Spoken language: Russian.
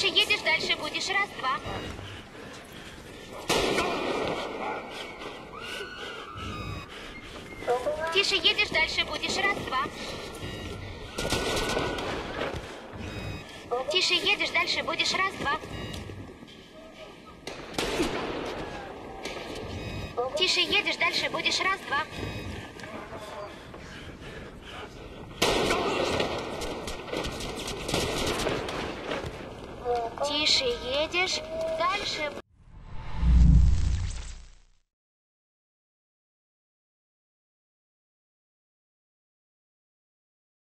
Тише едешь, дальше будешь. Раз, два. Тише едешь, дальше будешь. Раз, два. Тише едешь, дальше будешь. Раз, два. Тише едешь, дальше будешь. Раз, два. Тише едешь, дальше